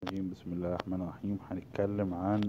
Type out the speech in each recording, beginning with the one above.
الرجيم. بسم الله الرحمن الرحيم. هنتكلم عن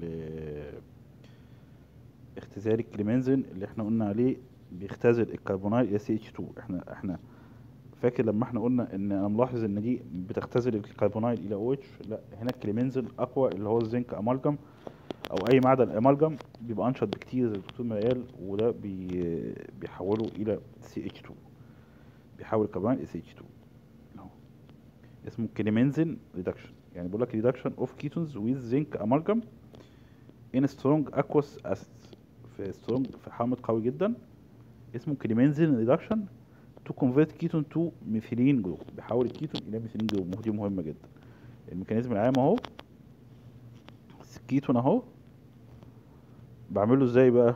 اختزال الكليمنزين اللي احنا قلنا عليه بيختزل الكربونايل الى CH2. احنا فاكر لما احنا قلنا ان انا ملاحظ ان دي بتختزل الكربونايل الى OH. لا، هنا الكليمنزين اقوى اللي هو الزنك امالجم او اي معدن امالجم بيبقى انشط بكتير زي الدكتور ما قال، وده بيحوله الى CH2، بيحول الكربونايل الى CH2 اهو. اسمه كليمنزين ريدكشن، يعني بيقول لك ريدكشن اوف كيتونز ويز زنك امالجم ان سترونج اكوس اسيدز، في سترونج، في حامض قوي جدا اسمه كليمنزين ريدكشن تو كونفيرت كيتون تو ميثيلين جروب، بيحول الكيتون الى ميثيلين جروب. ودي مهمه جدا. الميكانيزم العام اهو، الكيتون اهو بعمله ازاي بقى.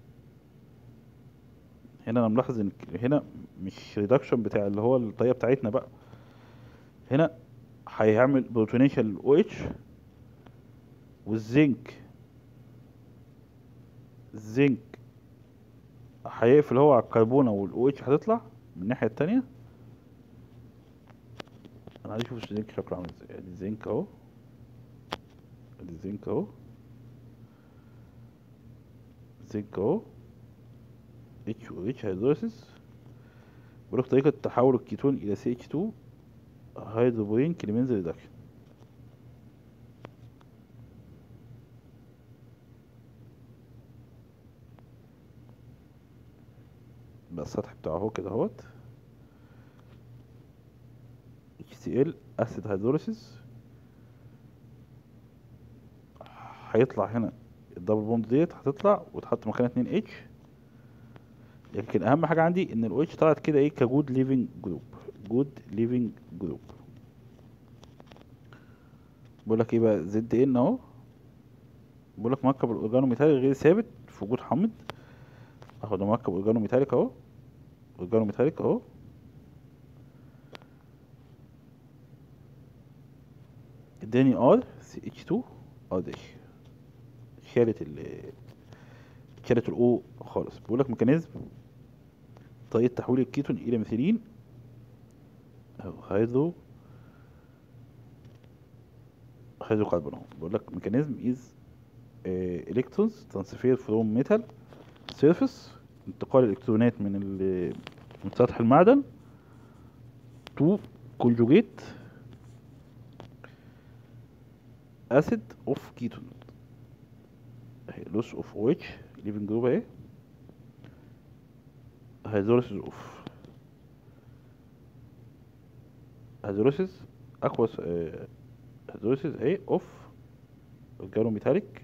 هنا انا ملاحظ ان هنا مش ريدكشن بتاع اللي هو الطريقه بتاعتنا بقى، هنا هيعمل بروتونيشن او اتش والزنك، الزنك هيقفل هو على الكربونه والاو اتش هتطلع من الناحيه التانية. انا عايز اشوف الزنك شكله عامل ازاي. ادي الزنك اهو، ادي الزنك اهو، الزنك اهو، اتش و اتش هيدروسيس. بقولك طريقة تحول الكيتون الى CH2 هيدروبورين كليمنز ريدكشن. بقى السطح بتاعه اهو كده اهوت، HCl اسيد هيدروليسيس. هيطلع هنا الدبل بوند ديت هتطلع وتحط مكانها 2 H. لكن اهم حاجة عندي ان ال OH طلعت كده ايه كجود ليفنج جروب، جود ليفنج جروب. بقولك ايه بقى زد ان اهو، بقولك مركب الاورجانو ميتاليك غير ثابت في وجود حامض اهو. ده مركب اورجانو ميتاليك اهو، اورجانو ميتاليك اهو. اداني CH2 داش، شالت شالت الاو خالص. بيقول لك ميكانيزم طريقه تحويل الكيتون الى ميثيلين اهو، هيدرو كربون اهو. بيقول لك ميكانيزم از الكترونز ترانسفير فروم ميتال سيرفيس، انتقال الالكترونات من سطح المعدن تو كونجوجيت اسيد اوف كيتون اهي، لوس اوف او اتش ليفنج جروب اهي، هيدروليسيس اوف هيدروليسيس اكواس هيدروليسيس اهي اوف organometallic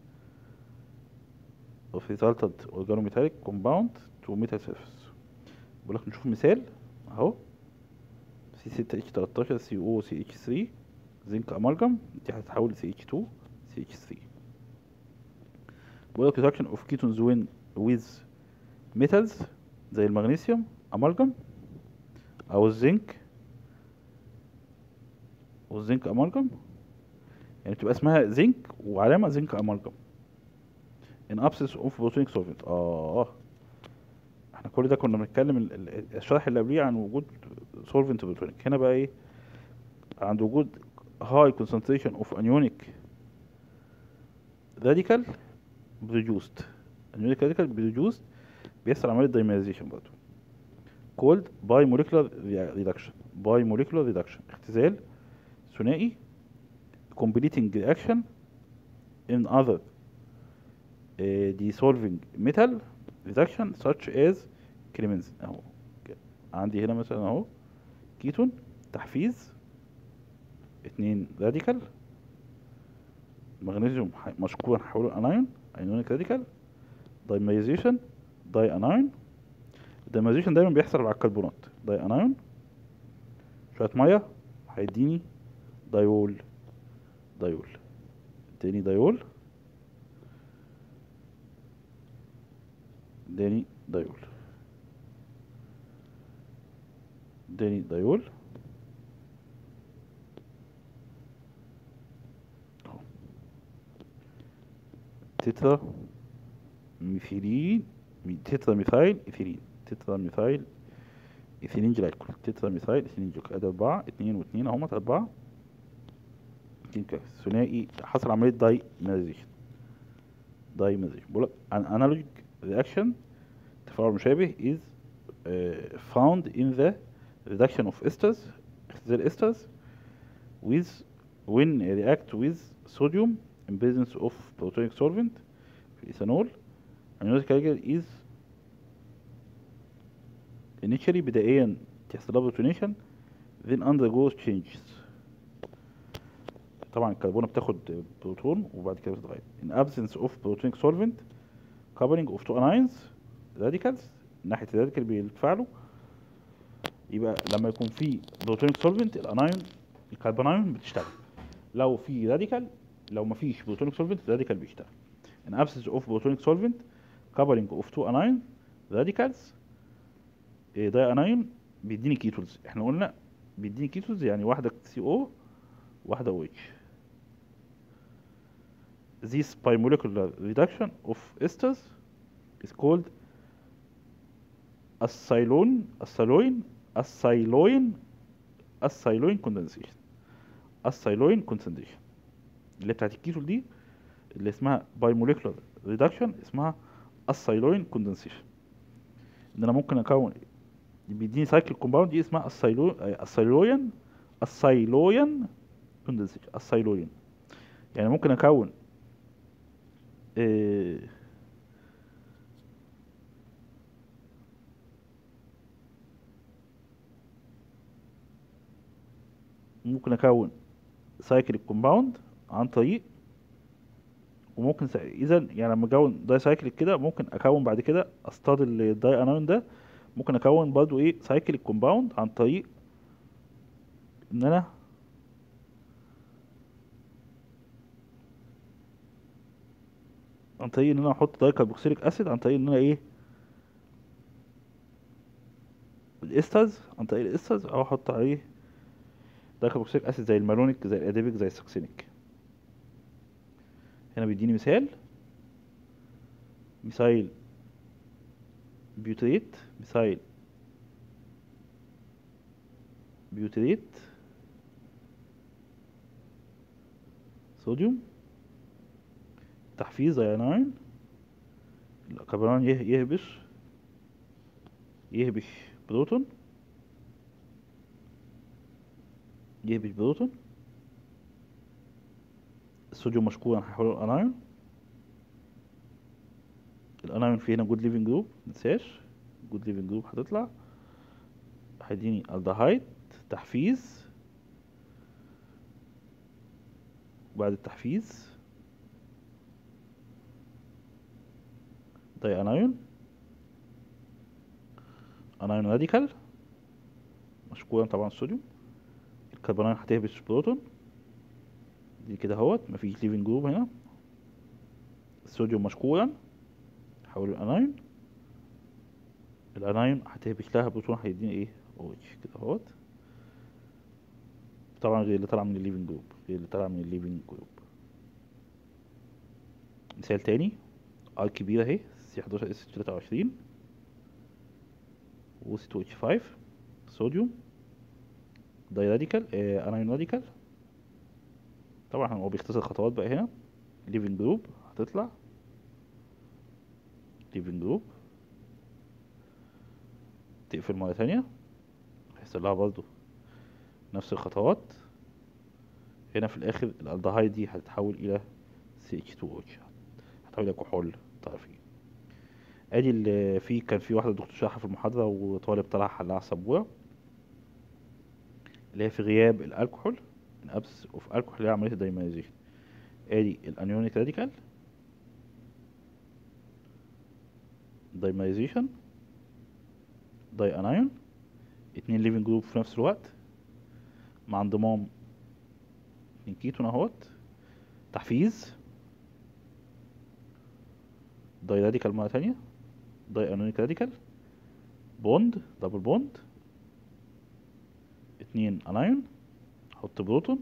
of resultant organometallic compound to metal surface. بقول لك نشوف مثال اهو، C6H13 COCH3 زنك امالجم، دي هتتحول ل CH2 CH3. بقول لك reduction of ketones when with metals زي المغنيسيوم امالجم او الزنك والزنك امالجم، يعني بتبقى اسمها زنك وعلامة زنك امالجم in absence of protonic solvent. احنا كل ده كنا بنتكلم الشرح اللي قبليه عن وجود solvent بروتونيك. هنا بقى ايه؟ عند وجود high concentration of anionic radical produced، anionic radical produced بيحصل عملية dimerization برضه called bimolecular reduction. bimolecular reduction اختزال ثنائي completing reaction in other dissolving metal reduction such as كليمنزين اهو. عندي هنا مثلا اهو كيتون تحفيز 2 راديكال، مغنيسيوم مشكورا هحوله انايون ايونيك راديكال، دايميزيشن داي انايون. الدايميزيشن دايما بيحصل مع الكربونات، داي انايون شويه ميه هيديني دايول، دايول اداني دايول، اداني دايول، اداني دايول اهو. تترا ميثيلين، تترا ميثايل ايثيلين، تترا ميثايل ايثيلين جلايكول، تترا ميثايل ايثيلين جلايكول. ادي 4 2 و2 اهمت 4 ثنائي حصل عملية دايميرايزيشن. بقول لك an analogue reaction تفاعل مشابه is found in the reduction of esters اختزال esters with when react with sodium in presence of protonic solvent في الإيثانول. anionic reaction is initially بدائيا تحصل لها protonation then undergoes changes. طبعا الكربونة بتاخد بروتون وبعد كده بتتغير. in absence of protonic solvent coupling of two anions radicals ناحية الراديكال بيتفاعلوا، يبقى لما يكون في بروتونيك سولفنت الانايون الكربونايون بتشتغل. لو في راديكال، لو ما فيش بروتونيك سولفنت الراديكال بيشتغل. in absence of protonic solvent coupling of two anion radicals داي انايون بيديني كيتونز. احنا قلنا بيديني كيتونز يعني واحدة CO واحدة OH. this bimolecular reduction of esters is called السيلوين كوندنسيشن. السيلوين كونسنتريشن اللي بتاعت الكيتول دي اللي اسمها باي موليكولار ريدكشن اسمها السيلوين كوندنسيشن. ان انا ممكن اكون بيديني سايكل كومباوند دي اسمها السيلوين كوندنسيشن. السيلوين يعني ممكن اكون ممكن اكون سايكل كومباوند عن طريق، وممكن اذا يعني لما اكون داي سايكل كده ممكن اكون بعد كده اصطاد الداي انايون ده، ممكن اكون برضو ايه سايكل كومباوند عن طريق ان انا احط داي كاربوكسيليك اسيد عن طريق ان انا ايه الاسترز، عن طريق الاسترز او احط عليه داي كاربوكسيليك اسيد زي المالونيك زي الاديبيك زي السكسينيك. هنا بيديني مثال بيوتريت، صوديوم تحفيز ايوناين الكربون يهبش بروتون الصوديوم مشكورا هيحول الانايون. الانايون فيه هنا جود ليفنج جروب متنساش، جود ليفنج جروب هتطلع هيديني الدهايد تحفيز، وبعد التحفيز داي انايون راديكال مشكورا طبعا الصوديوم. الكربونايون هتهبش بروتون دي كده اهوت، مفيش ليفنج جروب هنا. الصوديوم مشكورا حول الانايون هتهبش لها بروتون هيديني ايه OH كده اهوت. طبعا غير اللي طالع من الليفنج جروب، مثال تاني ار كبيرة اهي C11S23 و C2H5 صوديوم داي راديكال انايون راديكال. طبعا هو بيختصر خطوات بقى هنا. ليفنج جروب هتطلع ليفنج جروب تقفل مرة تانية هيحصل لها برضو نفس الخطوات. هنا في الاخر الالدهايد دي هتتحول الى CH2OH، هتحول الى كحول طرفي. ادي اللي كان في واحدة دكتور شرحها في المحاضرة وطالب طلع حلها على السبورة، اللي هي في غياب الكحول in absence of alcohol اللي هي عملية الدايميرايزيشن. ادي الانيونيك راديكال دايميرايزيشن داي انايون، اتنين ليفنج جروب في نفس الوقت مع انضمام اتنين كيتون اهوت، تحفيز داي راديكال مرة تانية داي انيونيك راديكال بوند دبل بوند اتنين انايون حط بروتون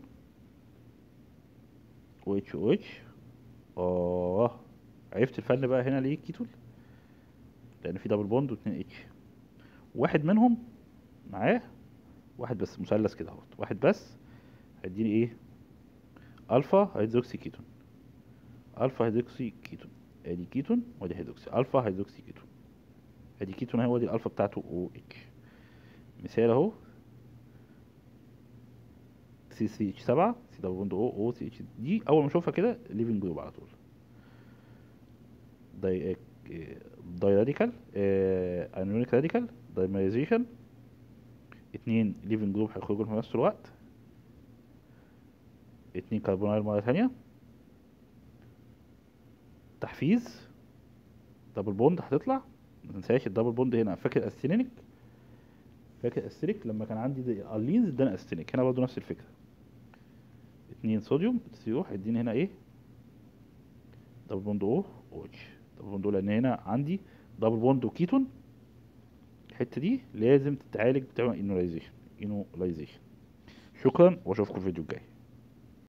OH. عرفت الفن بقى هنا ليه كيتول، لان في دبل بوند واتنين اتش، واحد منهم معاه واحد بس مثلث كده اهوت، واحد بس هيديني ايه الفا هيدروكسي كيتون، الفا هيدروكسي كيتون، ادي كيتون ودي هيدروكسي، الفا هيدروكسي كيتون، ادي كيتون اهو، دي الالفا بتاعته او اتش. مثال اهو سي سي اتش 7 سي دبل بوند او او سي اتش، دي اول ما اشوفها كده ليفنج جروب على طول. داي داي راديكال انيونيك راديكال دايميرايزيشن، اتنين ليفنج جروب هيخرجوا في نفس الوقت، اتنين كربونايل مرة تانية، تحفيز دبل بوند هتطلع. متنساش الدبل بوند هنا، فاكر استينيك؟ فاكر استينيك لما كان عندي الينز ادانا استينيك، هنا برضه نفس الفكرة. اتنين صوديوم بتروح هيديني هنا ايه؟ دبل بوند او او اتش، دبل بوند او، لان هنا عندي دبل بوند وكيتون، الحتة دي لازم تتعالج، بتعمل انولايزيشن. شكرا واشوفكم الفيديو الجاي.